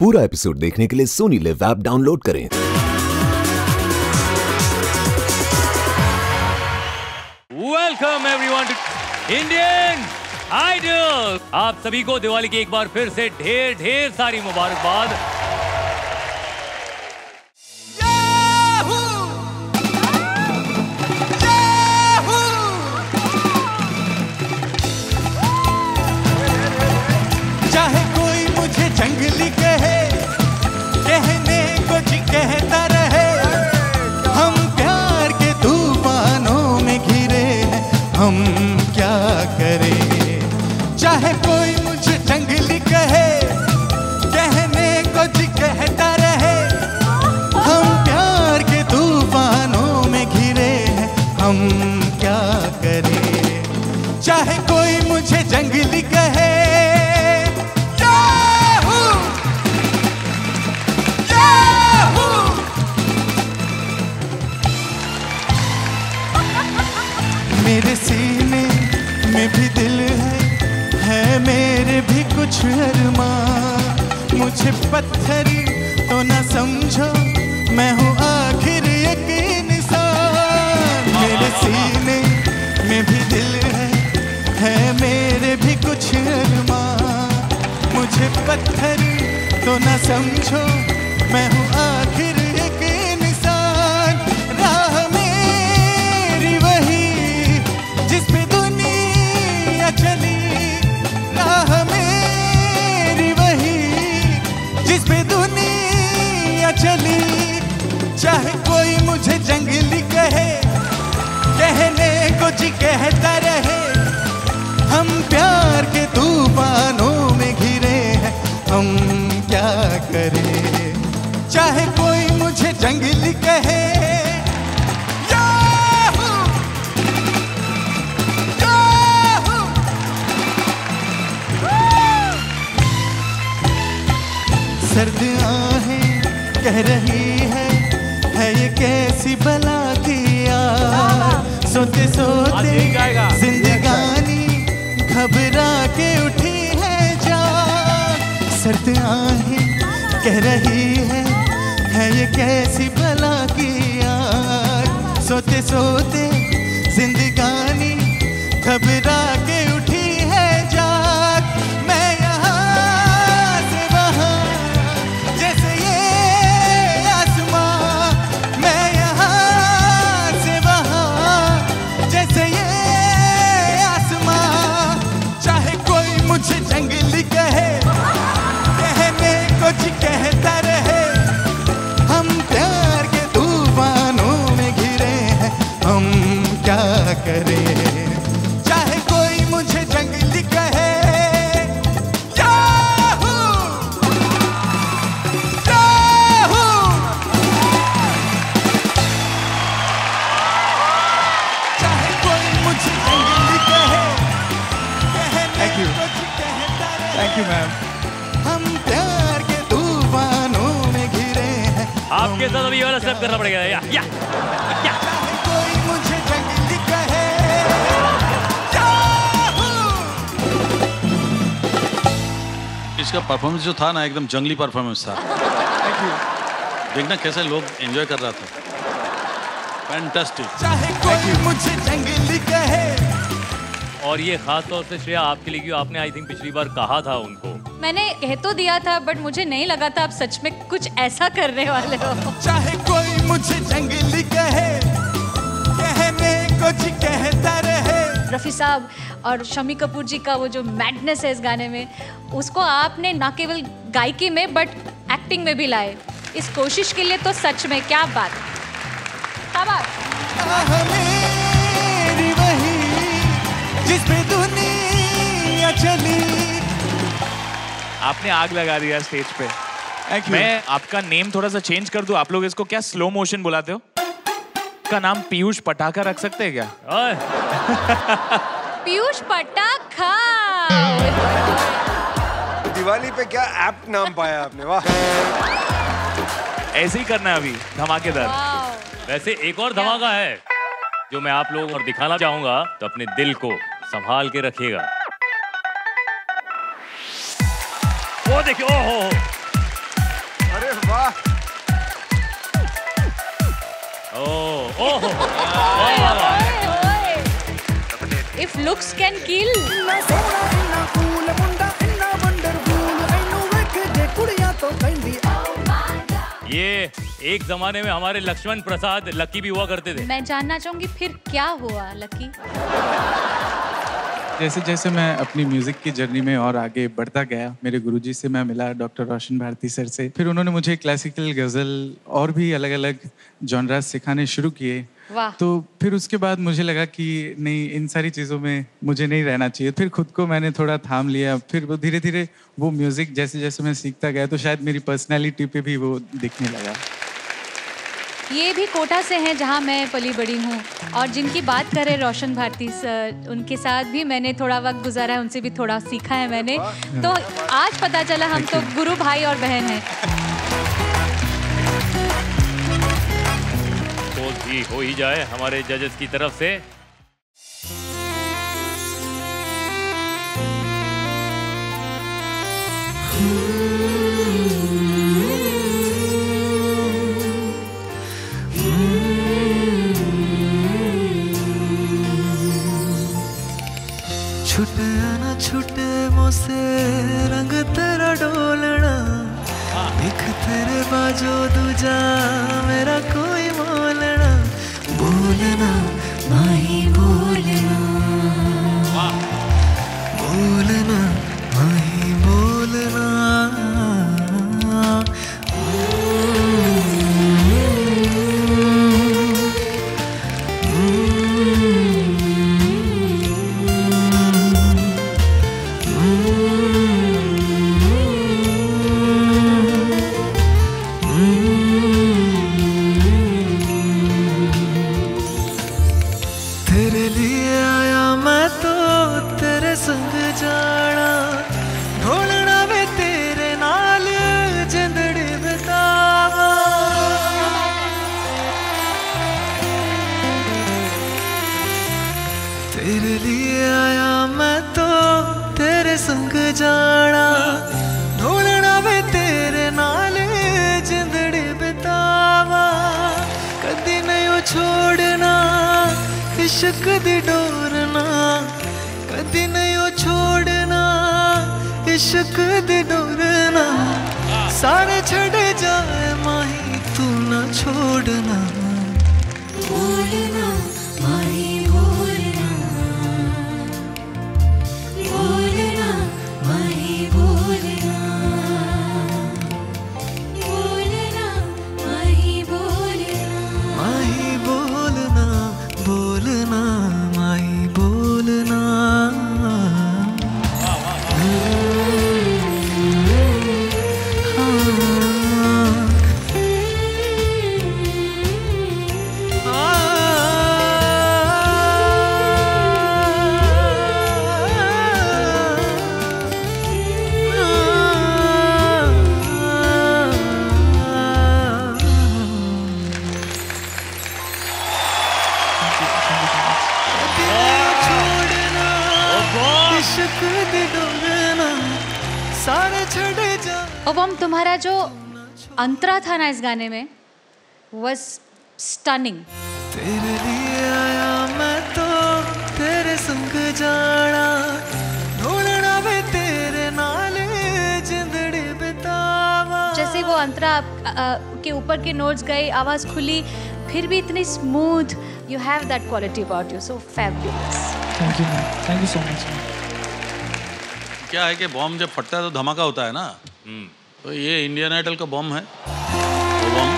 पूरा एपिसोड देखने के लिए सोनी लिव ऐप डाउनलोड करें। Welcome everyone to Indian Idol. आप सभी को दिवाली की एक बार फिर से ढेर ढेर सारी मुबारकबाद। चाहे कोई मुझे जंगली कहे, कहने को जी कहता रहे, हम प्यार के तूफानों में घिरे हैं, हम क्या करें। चाहे कोई मुझे जंगली कहे, कहने को जी कहता रहे, हम प्यार के तूफानों में घिरे हैं, हम क्या करें। चाहे कोई मुझे जंगली कहे, मेरे सीने में भी दिल है मेरे भी कुछ अरमान। मुझे पत्थरी तो न समझो, मैं हूँ आखिर एक इंसान। मेरे सीने में भी दिल है मेरे भी कुछ अरमान। मुझे पत्थरी तो न समझो, मैं हूँ आखिर एक इंसान। राह मेरी वही जिस पे दुनिया चली, राह मेरी वही जिस पे दुनिया चली। चाहे कोई मुझे जंगली कहे, कहने को जी कहता रहे, हम प्यार के तूफानों में घिरे हैं, हम क्या करें। चाहे कोई मुझे जंगली कहे, सर्द आहें कह रही है ये कैसी बला की यार। सोते सोते जिंदगानी घबरा के उठी है जान। सर्द आहें कह रही है ये कैसी बला की यार। सोते सोते जिंदगानी घबरा के उठी है जान। मैं यहाँ से वहाँ जैसे ये आसमां, मैं यहाँ से वहाँ जैसे ये आसमां। चाहे कोई मुझे जंगली कहे, कहने को जी कहता रहे, हम प्यार के तूफानों में घिरे हैं, हम क्या करें। चाहे कोई मुझे जंगली कहे, थैंक यू मैम। हम प्यार के तूफानों में घिरे हैं। आपके साथ अभी ये वाला स्टेप करना पड़ेगा। या कोई मुझे जंगली कहे, इसका परफॉर्मेंस जो था ना, एकदम जंगली परफॉर्मेंस था। Thank you. देखना कैसे लोग एंजॉय कर रहा था। फैंटास्टिक। चाहे कोई मुझे जंगली कहे। और ये खास तौर से श्रेया आपके लिए, क्यों आपने आई थिंक पिछली बार कहा था उनको। मैंने कह तो दिया था, बट मुझे नहीं लगा था आप सच में कुछ ऐसा करने वाले हो। चाहे कोई मुझे जंगली कहे, कहने को जी कहता रहे। रफी साहब और शम्मी कपूर जी का वो जो मैडनेस है इस गाने में, उसको आपने ना केवल गायकी में बट एक्टिंग में भी लाए। इस कोशिश के लिए तो सच में क्या बात। मेरी वही जिस पे दुनिया चली। आपने आग लगा दिया स्टेज पे। मैं आपका नेम थोड़ा सा चेंज कर दूं। आप लोग इसको क्या स्लो मोशन बुलाते हो? का नाम पीयूष पटाखा रख सकते हैं क्या? पीयूष पटाखा। दिवाली पे क्या ऐप्ट नाम पाया आपने, वाह। ऐसे ही करना है अभी, धमाकेदार। वैसे एक और धमाका है जो मैं आप लोगों को दिखाना चाहूंगा, तो अपने दिल को संभाल के रखिएगा। वो देखिए, ओहो If looks can kill. ये एक जमाने में हमारे लक्ष्मण प्रसाद लकी भी हुआ करते थे। मैं जानना चाहूंगी फिर क्या हुआ लकी? जैसे जैसे मैं अपनी म्यूजिक की जर्नी में और आगे बढ़ता गया, मेरे गुरुजी से मैं मिला, डॉक्टर रोशन भारती सर से। फिर उन्होंने मुझे क्लासिकल, गजल और भी अलग अलग जॉनरास सिखाने शुरू किए। तो फिर उसके बाद मुझे लगा कि नहीं, इन सारी चीज़ों में मुझे नहीं रहना चाहिए। फिर खुद को मैंने थोड़ा थाम लिया। फिर वो धीरे धीरे वो म्यूजिक जैसे जैसे मैं सीखता गया तो शायद मेरी पर्सनैलिटी पे भी वो दिखने लगा। ये भी कोटा से हैं जहाँ मैं पली बड़ी हूँ, और जिनकी बात करें रोशन भारती सर, उनके साथ भी मैंने थोड़ा वक्त गुजारा है, उनसे भी थोड़ा सीखा है मैंने। तो आज पता चला हम तो गुरु भाई और बहन हैं। तो भी हो ही जाए हमारे जजेस की तरफ से। छुटे ना छुटे मुझसे रंग तेरा डोलना, दिख तेरे बाजो दूजा मेरा कोई बोलना, बोलना माही बोलना, बोलना माही बोलना। जाना ढोलना वे तेरे नाल जिंदड़ी बितावा, कदी नहीं छोड़ना इश्क दी डोरना, कदी नहीं छोड़ना इश्क दी डोरना, सारे छड़े जाए माही तू ना छोड़ना, बोलना माही बोलना, बोलना माही बोलना, बोलना माही बोलना, माही बोलना, बोलना माही बोलना। ओबम, तुम्हारा जो अंतरा था ना इस गाने में was stunning। तेरे लिए आया मैं तो तेरे संग जाना, ढोलना वे तेरे नाले जिंदड़ी बितावा। जैसे वो अंतरा के ऊपर के नोट्स गए, आवाज खुली, फिर भी इतनी smooth. You have that quality about you, so fabulous। Thank you so much। क्या है कि बॉम्ब जब फटता है तो धमाका होता है ना, तो ये इंडियन आइडल का बॉम्ब है। वो बॉम्ब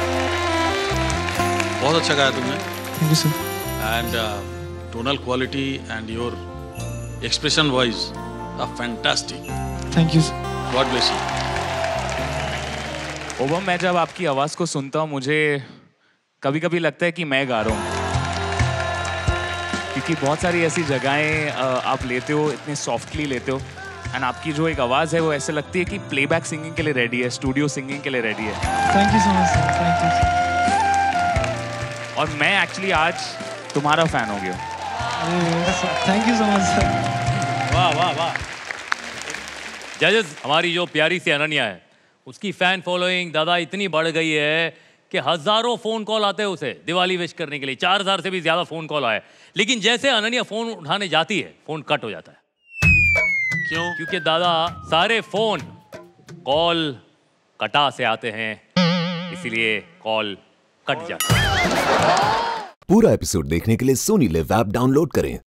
बहुत अच्छा गाया तुमने। Thank you sir. And tonal quality and your expression voice are fantastic. Thank you sir. God bless you. ओबम, मैं जब आपकी आवाज़ को सुनता हूँ मुझे कभी कभी लगता है कि मैं गा रहा हूँ, क्योंकि बहुत सारी ऐसी जगहें आप लेते हो, इतने सॉफ्टली लेते हो, एंड आपकी जो एक आवाज़ है वो ऐसे लगती है कि प्लेबैक सिंगिंग के लिए रेडी है, स्टूडियो सिंगिंग के लिए रेडी है। Thank you so much sir. Thank you. और मैं एक्चुअली आज तुम्हारा फ़ैन हो गया। Thank you so much sir. वाह वाह वाह। जजेस, हमारी जो प्यारी सी अनन्या है उसकी फैन फॉलोइंग दादा इतनी बढ़ गई है कि हजारों फोन कॉल आते हैं उसे दिवाली विश करने के लिए। 4000 से भी ज्यादा फोन कॉल आए, लेकिन जैसे अनन्या फोन उठाने जाती है फोन कट हो जाता है। क्यों? क्योंकि दादा सारे फोन कॉल कटा से आते हैं, इसीलिए कॉल कट जाता है। पूरा एपिसोड देखने के लिए सोनी लिव ऐप डाउनलोड करें